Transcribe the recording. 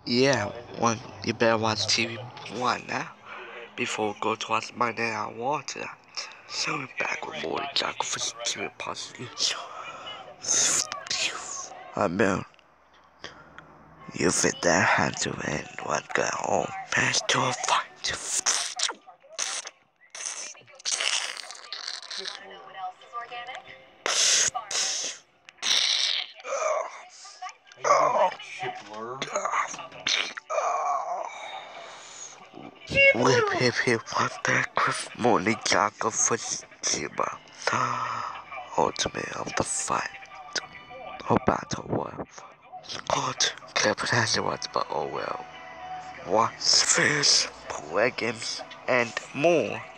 Yeah, one. You better watch TV one now before we go to watch Monday Night Water. So we're back with more Jocko for TV Positive. I mean, you fit that hand to end one guy home. Pass to a fight. Whip hip hip one back with morning Jocko for Chiba. Ultimate of the fight. Or battle whatever. God, Captain has it once, but oh well. Watch fish, play games, and more.